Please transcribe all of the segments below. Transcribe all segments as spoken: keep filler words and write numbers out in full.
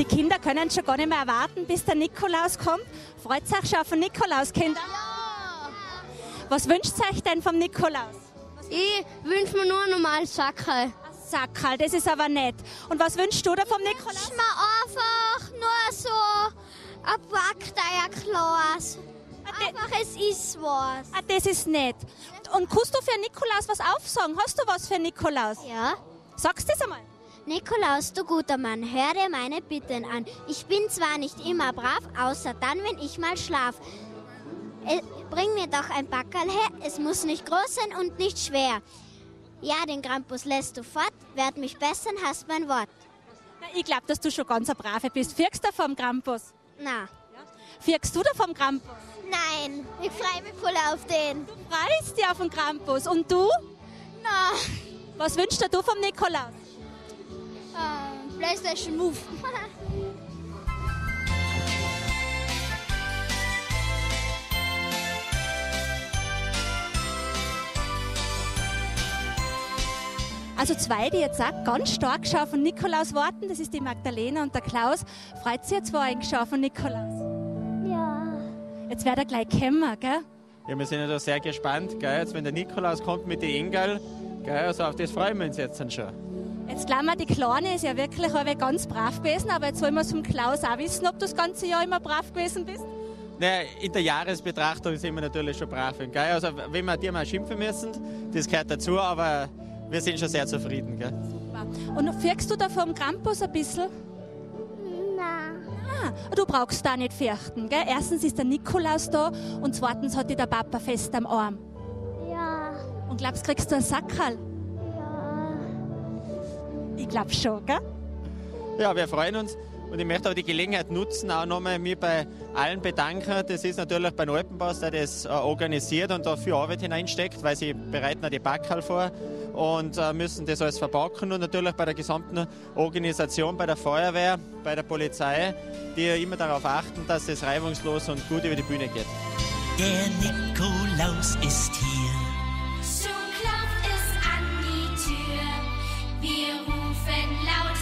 Die Kinder können schon gar nicht mehr erwarten, bis der Nikolaus kommt. Freut euch schon auf den Nikolaus, Kinder? Ja! Was wünscht ihr euch denn vom Nikolaus? Ich wünsche mir nur ein normales Sackerl. Sackerl, das ist aber nett. Und was wünschst du dir vom Nikolaus? Ich wünsche mir einfach nur so ein Backteierglas. Einfach, es ist was. Ah, das ist nett. Und kannst du für Nikolaus was aufsagen? Hast du was für Nikolaus? Ja. Sagst du das einmal? Nikolaus, du guter Mann, hör dir meine Bitten an. Ich bin zwar nicht immer brav, außer dann, wenn ich mal schlaf. Äh, bring mir doch ein Backerl her, es muss nicht groß sein und nicht schwer. Ja, den Krampus lässt du fort, werd mich bessern, hast mein Wort. Na, ich glaube, dass du schon ganz eine Brave bist. Fürgst du vom Krampus? Na. Fürgst du da vom Krampus? Nein, ich freue mich voll auf den. Du freust dich auf den Krampus. Und du? Na. Was wünschst du vom Nikolaus? Uh, PlayStation Move. Also zwei, die jetzt auch ganz stark schon auf den Nikolaus warten, das ist die Magdalena und der Klaus. Freut sich jetzt vor euch schon auf den Nikolaus? Ja. Jetzt wird er gleich kommen, gell? Ja, wir sind ja da sehr gespannt, gell? Jetzt, wenn der Nikolaus kommt mit den Engeln, gell? Also auf das freuen wir uns jetzt dann schon. Jetzt glauben wir, die Kleine ist ja wirklich aber ganz brav gewesen, aber jetzt wollen wir vom Klaus auch wissen, ob du das ganze Jahr immer brav gewesen bist. Naja, in der Jahresbetrachtung sind wir natürlich schon brav. Gell? Also wenn wir dir mal schimpfen müssen, das gehört dazu, aber wir sind schon sehr zufrieden. Gell? Super. Und fürgst du da vom Krampus ein bisschen? Nein. Ah, du brauchst da nicht fürchten. Gell? Erstens ist der Nikolaus da und zweitens hat dich der Papa fest am Arm. Ja. Und glaubst, kriegst du ein Sackerl? Ja. Ich glaube schon, gell? Ja, wir freuen uns. Und ich möchte auch die Gelegenheit nutzen, auch nochmal mich bei allen bedanken. Das ist natürlich beim Alpenpass, der das äh, organisiert und da viel Arbeit hineinsteckt, weil sie bereiten auch die Backerl vor und äh, müssen das alles verpacken. Und natürlich bei der gesamten Organisation, bei der Feuerwehr, bei der Polizei, die immer darauf achten, dass es reibungslos und gut über die Bühne geht. Der Nikolaus ist hier. Schon klopft es an die Tür. Wir rufen laut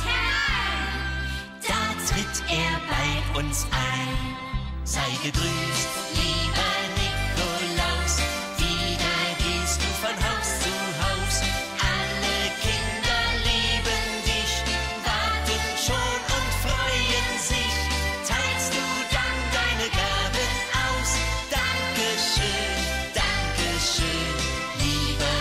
herein. Da tritt er bei uns ein. Sei gegrüßt, lieber Nikolaus. Wieder gehst du von Haus zu Haus. Alle Kinder lieben dich, warten schon und freuen sich. Teilst du dann deine Gabe aus? Dankeschön, Dankeschön, lieber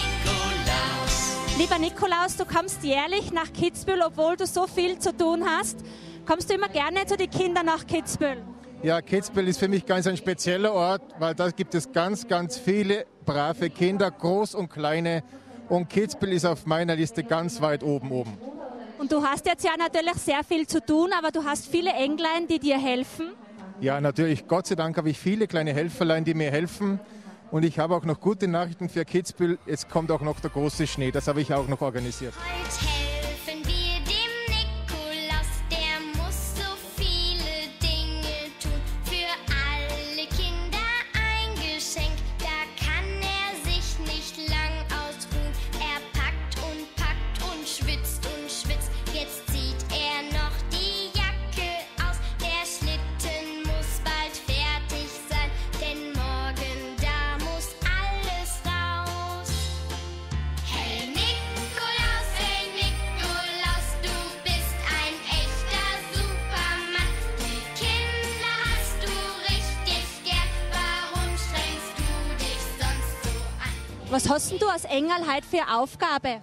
Nikolaus. Lieber Nikolaus, du kommst jährlich nach Kitzbühel, obwohl du so viel zu tun hast. Kommst du immer gerne zu den Kindern nach Kitzbühel? Ja, Kitzbühel ist für mich ganz ein spezieller Ort, weil da gibt es ganz, ganz viele brave Kinder, groß und kleine. Und Kitzbühel ist auf meiner Liste ganz weit oben oben. Und du hast jetzt ja natürlich sehr viel zu tun, aber du hast viele Englein, die dir helfen. Ja, natürlich, Gott sei Dank habe ich viele kleine Helferlein, die mir helfen. Und ich habe auch noch gute Nachrichten für Kitzbühel. Es kommt auch noch der große Schnee, das habe ich auch noch organisiert. Heute helfen wir dem Nikolaus, der muss so viele Dinge tun. Für alle Kinder ein Geschenk, da kann er sich nicht lang ausruhen. Er packt und packt und schwitzt und schwitzt, jetzt zieht er noch die Jacke aus. Der Schlitten muss bald fertig sein, denn morgen da muss alles raus. Hey Nikolaus, hey Nikolaus, du bist ein echter Supermann. Die Kinder hast du richtig gern, warum strengst du dich sonst so an? Was hast denn du als Engel heute für eine Aufgabe?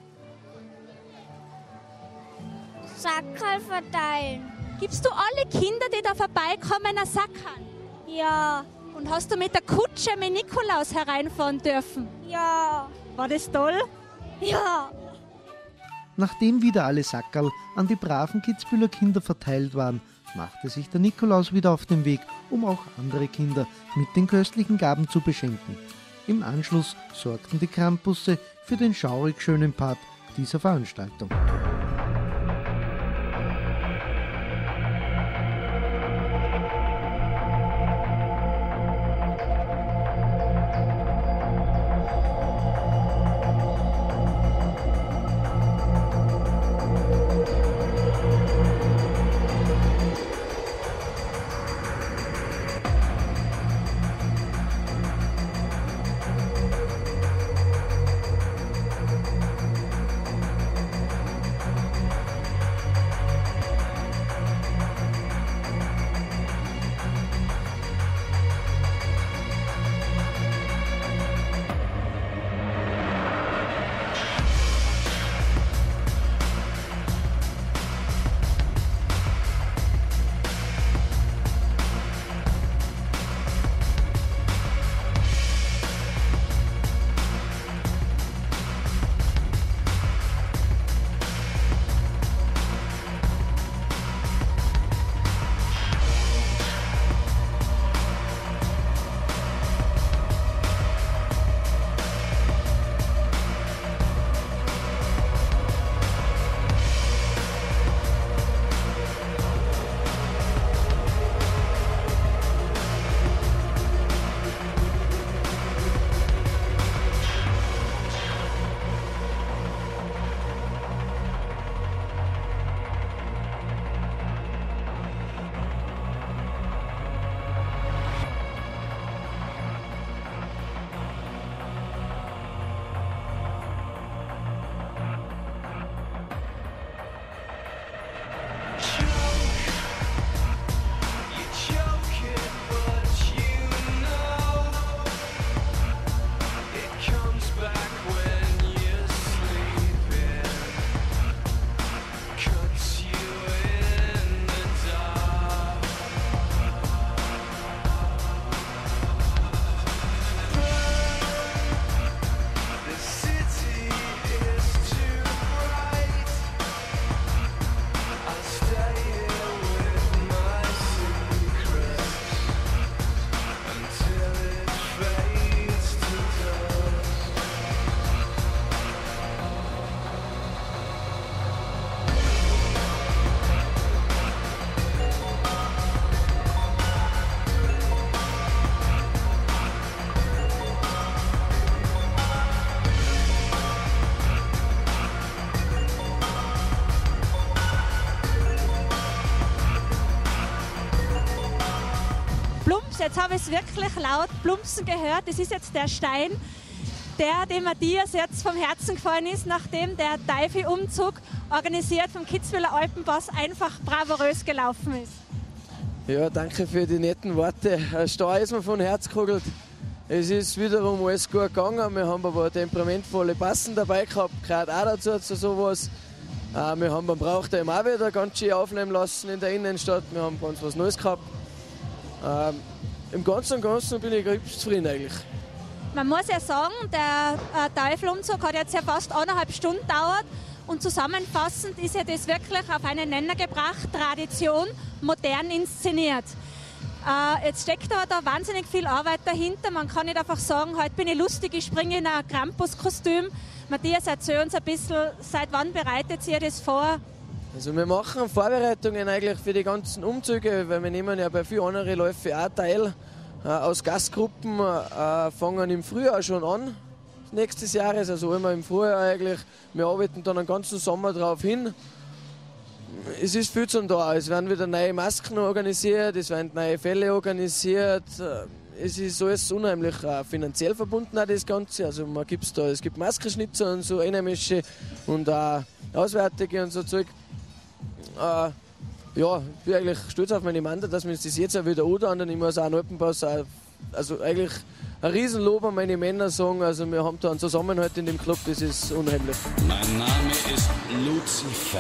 Sackerl verteilen. Gibst du alle Kinder, die da vorbeikommen, ein Sackerl? Ja. Und hast du mit der Kutsche mit Nikolaus hereinfahren dürfen? Ja. War das toll? Ja. Nachdem wieder alle Sackerl an die braven Kitzbüheler Kinder verteilt waren, machte sich der Nikolaus wieder auf den Weg, um auch andere Kinder mit den köstlichen Gaben zu beschenken. Im Anschluss sorgten die Krampusse für den schaurig schönen Part dieser Veranstaltung. jetzt habe ich es wirklich laut plumpsen gehört. Das ist jetzt der Stein, der dem Matthias jetzt vom Herzen gefallen ist, nachdem der Teifi-Umzug, organisiert vom Kitzbüheler Alpenpass, einfach bravourös gelaufen ist. Ja, danke für die netten Worte. Ein Stein ist mir von Herz gekugelt. Es ist wiederum alles gut gegangen. Wir haben aber temperamentvolle Passen dabei gehabt, gerade auch dazu zu sowas. Äh, wir haben beim Brauchtem auch wieder ganz schön aufnehmen lassen in der Innenstadt. Wir haben ganz was Neues gehabt. Ähm, Im Ganzen und Ganzen bin ich ganz zufrieden eigentlich. Man muss ja sagen, der äh, Teufelumzug hat jetzt ja fast eineinhalb Stunden gedauert. Und zusammenfassend ist ja das wirklich auf einen Nenner gebracht, Tradition, modern inszeniert. Äh, jetzt steckt da, da wahnsinnig viel Arbeit dahinter. Man kann nicht einfach sagen, heute bin ich lustig, ich springe in ein Krampus-Kostüm. Matthias, erzähl uns ein bisschen, seit wann bereitet ihr das vor? Also wir machen Vorbereitungen eigentlich für die ganzen Umzüge, weil wir nehmen ja bei vielen anderen Läufen auch teil. Äh, aus Gastgruppen äh, fangen im Frühjahr schon an, nächstes Jahres, also immer im Frühjahr eigentlich. Wir arbeiten dann den ganzen Sommer drauf hin. Es ist viel zum da. Es werden wieder neue Masken organisiert, es werden neue Fälle organisiert. Es ist alles unheimlich äh, finanziell verbunden, auch das Ganze. Also man gibt's da, es gibt Maskenschnitzer und so Einheimische und auch Auswärtige und so Zeug. Äh, ja, ich bin eigentlich stolz auf meine Mann, dass wir uns das jetzt auch wieder anhören. Ich muss auch einen Alpenpass, auch, also eigentlich ein Riesenlob an meine Männer sagen. Also wir haben da einen Zusammenhalt in dem Club, das ist unheimlich. Mein Name ist Lucifer.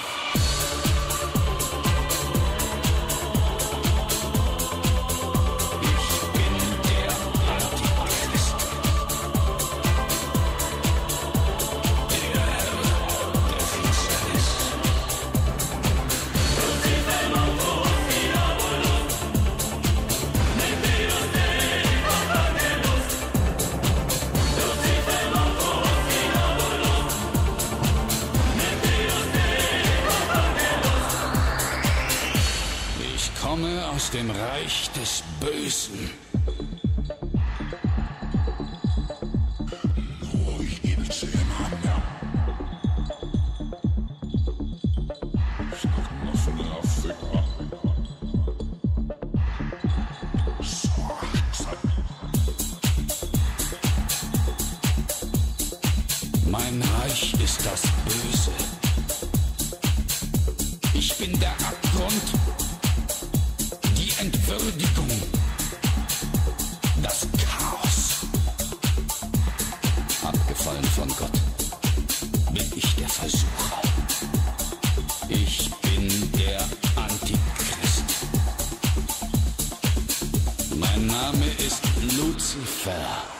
Aus dem Reich des Bösen. Oh, ich gebe zu dem Hammer. Mein Reich ist das Böse. Ich bin der Abgrund. Entwürdigung, das Chaos. Abgefallen von Gott bin ich der Versucher. Ich bin der Antichrist. Mein Name ist Lucifer.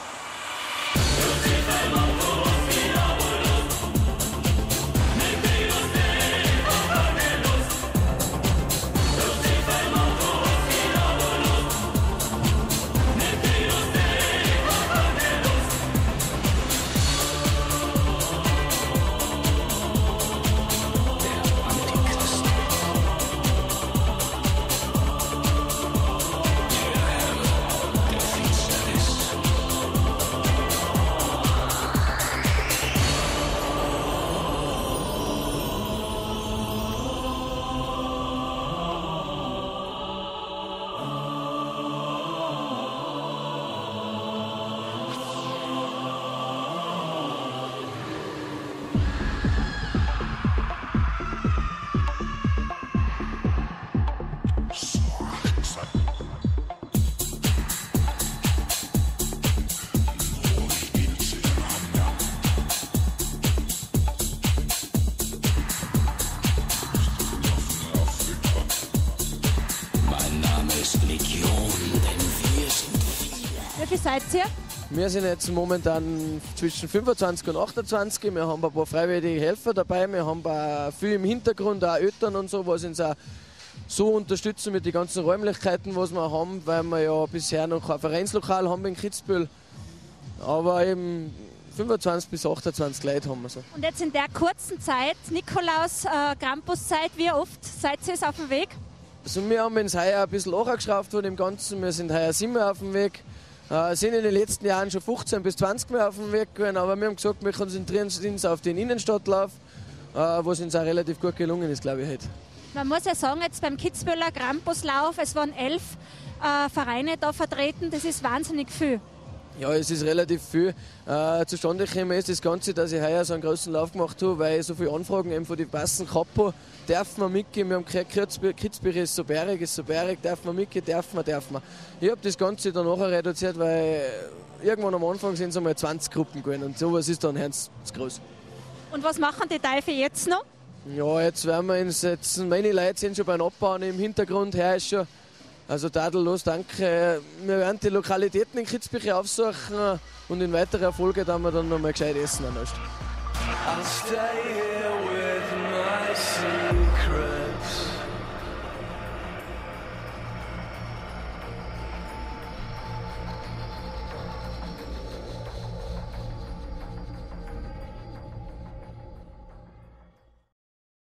Seid ihr? Wir sind jetzt momentan zwischen fünfundzwanzig und achtundzwanzig. Wir haben ein paar freiwillige Helfer dabei. Wir haben auch viel im Hintergrund, auch Eltern und so, was uns auch so unterstützen mit den ganzen Räumlichkeiten, was wir haben, weil wir ja bisher noch kein Vereinslokal haben in Kitzbühel. Aber eben fünfundzwanzig bis achtundzwanzig Leute haben wir so. Und jetzt in der kurzen Zeit, Nikolaus, äh, Krampuszeit, wie oft seid ihr auf dem Weg? Also wir haben uns heuer ein bisschen angeschraubt von dem Ganzen. Wir sind heuer siebenmal auf dem Weg. Wir sind in den letzten Jahren schon fünfzehn bis zwanzig Mal auf dem Weg gewesen, aber wir haben gesagt, wir konzentrieren uns auf den Innenstadtlauf, was uns auch relativ gut gelungen ist, glaube ich, heute. Man muss ja sagen, jetzt beim Kitzbüheler Krampuslauf, es waren elf äh, Vereine da vertreten. Das ist wahnsinnig viel. Ja, es ist relativ viel. Äh, zustande gekommen ist das Ganze, dass ich heuer so einen großen Lauf gemacht habe, weil ich so viele Anfragen eben von den Passen gehabt habe. Dürfen wir mitgehen? Wir haben gehört, Kitzbühel ist so bergig, ist so bergig. Dürfen wir mitgehen? Dürfen wir, dürfen wir. Ich habe das Ganze dann nachher reduziert, weil irgendwann am Anfang sind es einmal zwanzig Gruppen gewesen und sowas ist dann ganz groß. Und was machen die Teufel jetzt noch? Ja, jetzt werden wir uns jetzt, meine Leute sind schon beim Abbauen im Hintergrund, her ist schon. Also tadellos, danke. Wir werden die Lokalitäten in Kitzbühel aufsuchen und in weiterer Folge dann wir dann noch mal gescheit essen. I'll stay here with my secret.